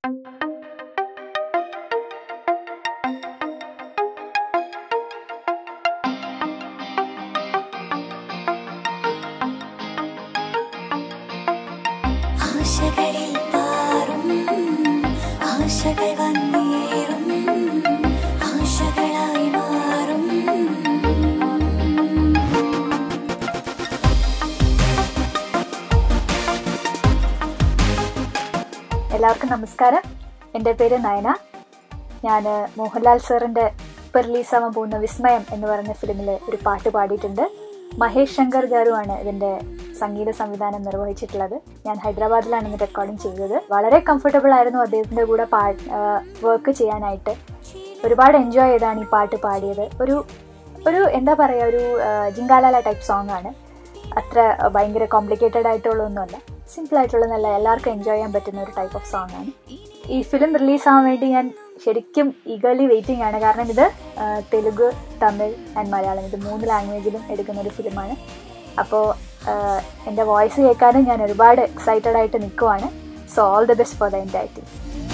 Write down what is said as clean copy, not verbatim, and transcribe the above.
എല്ലാവർക്കും നമസ്കാരം. എൻ്റെ പേര് നയന. ഞാൻ മോഹൻലാൽ സാറിൻ്റെ ഇപ്പോൾ റിലീസാവാൻ പോകുന്ന വിസ്മയം എന്ന് പറയുന്ന ഫിലിമിൽ ഒരു പാട്ട് പാടിയിട്ടുണ്ട്. മഹേഷ് ശങ്കർ ഗാരുവാണ് ഇതിൻ്റെ സംഗീത സംവിധാനം നിർവഹിച്ചിട്ടുള്ളത്. ഞാൻ ഹൈദരാബാദിലാണ് ഇന്ന് റെക്കോർഡിങ് ചെയ്തത്. വളരെ കംഫർട്ടബിൾ ആയിരുന്നു അദ്ദേഹത്തിൻ്റെ കൂടെ വർക്ക് ചെയ്യാനായിട്ട്. ഒരുപാട് എൻജോയ് ചെയ്താണ് ഈ പാട്ട് പാടിയത്. ഒരു എന്താ പറയുക, ഒരു ജിങ്കാലാല ടൈപ്പ് സോങ് ആണ്. അത്ര ഭയങ്കര കോംപ്ലിക്കേറ്റഡ് ആയിട്ടുള്ളതൊന്നുമല്ല, സിമ്പിളായിട്ടുള്ള നല്ല എല്ലാവർക്കും എൻജോയ് ചെയ്യാൻ പറ്റുന്ന ഒരു ടൈപ്പ് ഓഫ് സോങ് ആണ്. ഈ ഫിലിം റിലീസാവാൻ വേണ്ടി ഞാൻ ശരിക്കും ഈഗർലി വെയിറ്റിംഗ് ആണ്. കാരണം ഇത് തെലുങ്ക്, തമിഴ് ആൻഡ് മലയാളം, ഇത് 3 ലാംഗ്വേജിലും എടുക്കുന്ന ഒരു ഫിലിമാണ്. അപ്പോൾ എൻ്റെ വോയിസ് കേൾക്കാനും ഞാൻ ഒരുപാട് എക്സൈറ്റഡ് ആയിട്ട് നിൽക്കുവാണ്. So all the best for the entire team.